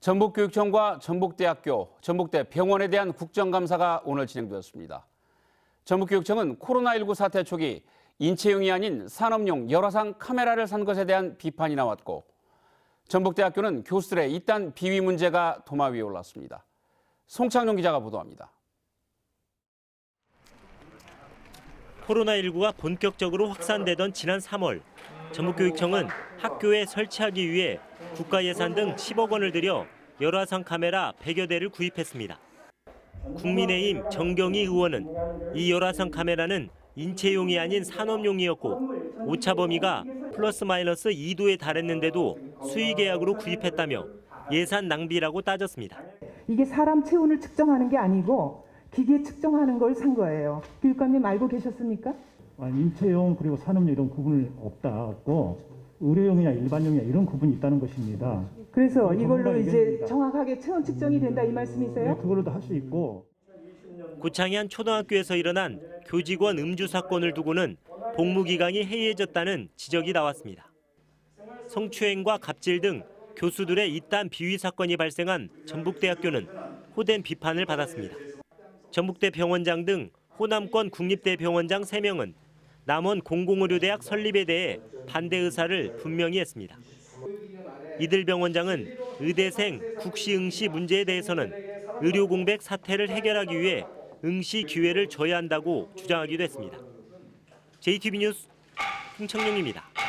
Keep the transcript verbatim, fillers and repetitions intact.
전북교육청과 전북대학교, 전북대 병원에 대한 국정감사가 오늘 진행되었습니다. 전북교육청은 코로나십구 사태 초기 인체용이 아닌 산업용 열화상 카메라를 산 것에 대한 비판이 나왔고, 전북대학교는 교수들의 이딴 비위 문제가 도마 위에 올랐습니다. 송창용 기자가 보도합니다. 코로나십구가 본격적으로 확산되던 지난 삼월, 전북교육청은 학교에 설치하기 위해 국가 예산 등 십억 원을 들여 열화상 카메라 백여 대를 구입했습니다. 국민의힘 정경희 의원은 이 열화상 카메라는 인체용이 아닌 산업용이었고 오차 범위가 플러스 마이너스 이 도에 달했는데도 수의 계약으로 구입했다며 예산 낭비라고 따졌습니다. 이게 사람 체온을 측정하는 게 아니고 기계 측정하는 걸 산 거예요. 교육감님 알고 계셨습니까? 인체용 그리고 산업용 이런 구분을 없다고 의료용이냐 일반용이냐 이런 구분이 있다는 것입니다. 그래서 이걸로 이제 정확하게 체온 측정이 된다 이 말씀이세요? 네, 그걸로도 할 수 있고. 고창의 한 초등학교에서 일어난 교직원 음주 사건을 두고는 복무기간이 해이해졌다는 지적이 나왔습니다. 성추행과 갑질 등 교수들의 이딴 비위 사건이 발생한 전북대학교는 호된 비판을 받았습니다. 전북대 병원장 등 호남권 국립대 병원장 세 명은 남원 공공의료대학 설립에 대해 반대 의사를 분명히 했습니다. 이들 병원장은 의대생 국시 응시 문제에 대해서는 의료 공백 사태를 해결하기 위해 응시 기회를 줘야 한다고 주장하기도 했습니다. 제이티비 뉴스 홍창용입니다.